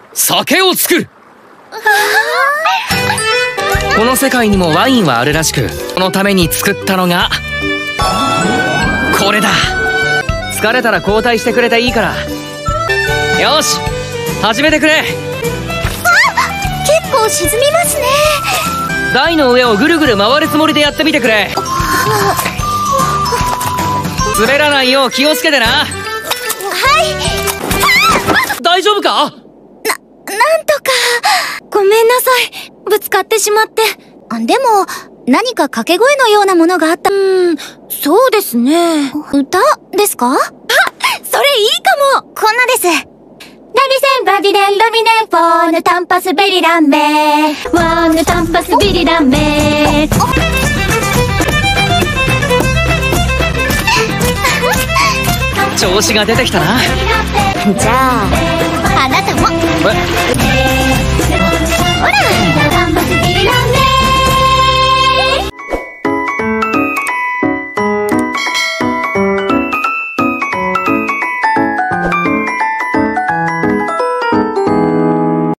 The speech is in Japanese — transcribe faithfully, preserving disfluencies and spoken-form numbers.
酒を作る。この世界にもワインはあるらしく、そのために作ったのがこれだ。疲れたら交代してくれていいから。よし、始めてくれ。 あ、結構沈みますね。 台の上をぐるぐる回るつもりでやってみてくれ。滑らないよう気をつけてな。はい。大丈夫か？な、なんとか。ごめんなさい。ぶつかってしまって。あ、でも、何か掛け声のようなものがあった。うーん、そうですね。歌ですか？あ、それいいかも。こんなです。ラビセンバディレンドミネンフォーヌタンパスベリランメーワーヌタンパスビリランメー。 調子が出てきたな。 じゃあ、あなたも。ほら。